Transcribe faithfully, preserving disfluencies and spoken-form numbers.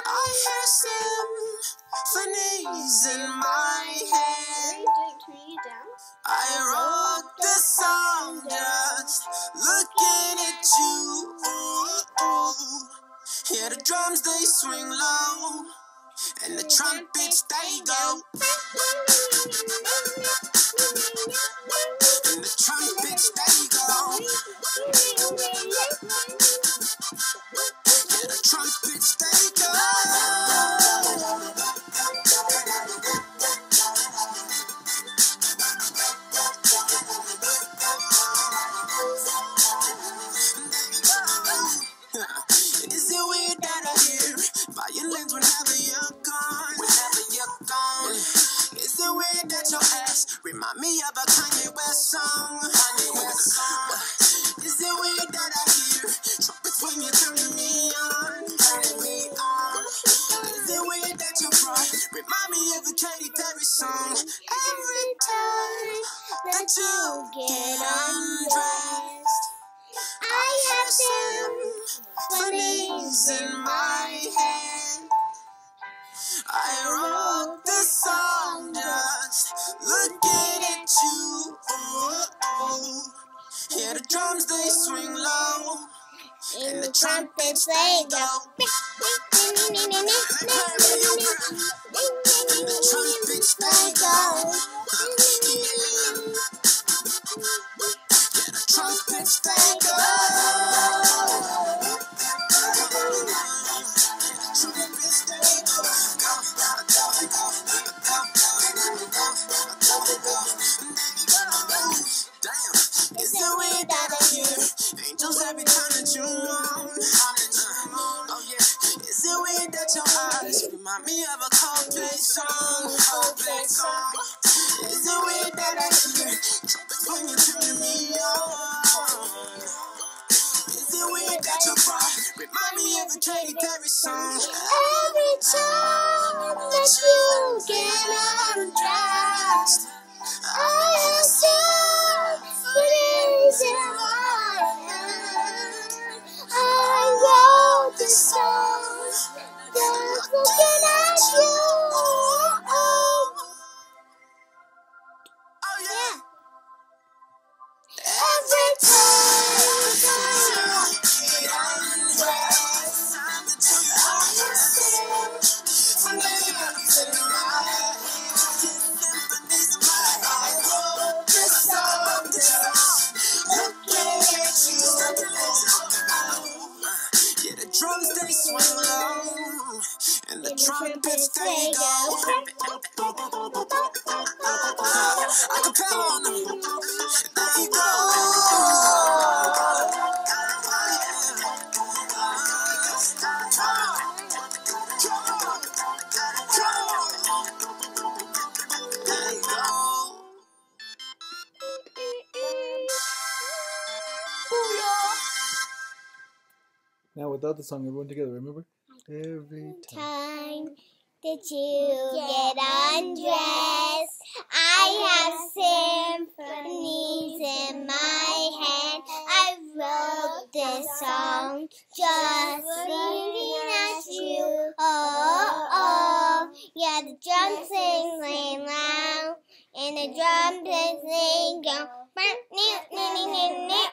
hear symphonies in my head. I wrote this song just looking at you. Ooh, ooh. Hear the drums, they swing low, and the trumpets, they go. And the trumpets, they go. Yeah, the trumpets, they go. Is it weird that I hear violins whenever you're gone? Whenever you're gone. Is it weird that your ass remind me of a Kanye West song? Kanye West song. Is it weird that I hear trumpets when you're turning me on? Turning me on. Is it weird that your voice remind me of a Katy Perry song? Every time that you get undressed, I have symphonies in my head. I wrote this song just looking at you. Ooh, ooh. Hear the drums, they swing low, and the trumpets, they go. And the trumpets, they go. Yeah, the trumpets, they go. Damn, is it weird that I hear angels every time that you moan? Oh yeah, is it weird that your eyes remind me of a Coldplay song? Coldplay song. Is it weird that I hear trumpets when you're turning me on? Is it weird that your bra remind me of a Katy Perry song? Every time that you get undressed, I have symphonies in my head. I wrote this song just looking at you. Oh yeah. Every time that you get undressed, I have symphonies in my head. Yeah, the drums, they swing low, and the trumpets, they go. I can tell on them. They go. Now without the song, everyone together, remember? Every time that you get undressed, I have symphonies in my head. I wrote this song just looking at you. Oh, oh, yeah, the drums sing loud, and the drums sing go.